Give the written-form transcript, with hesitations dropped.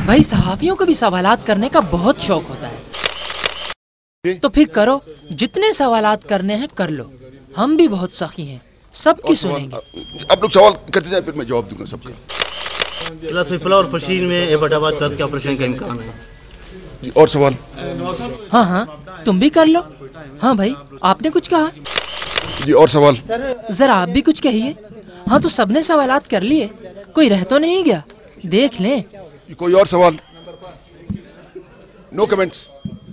भाई सहाफियों को भी सवालात करने का बहुत शौक होता है, तो फिर करो, जितने सवालात करने हैं कर लो। हम भी बहुत सखी हैं, सबकी सुनेंगे। आप लोग सवाल करते जाए, फिर मैं जवाब दूंगा सबका। सिफला और फशील में एबटाबाद तर्ज के ऑपरेशन का इम्कान है। और सवाल? हाँ हाँ, तुम भी कर लो। हाँ भाई, आपने कुछ कहा जी, और सवाल? जरा आप भी कुछ कहिए। हाँ, तो सबने सवालात कर लिए, कोई रह तो नहीं गया, देख लें। कोई और सवाल? No comments.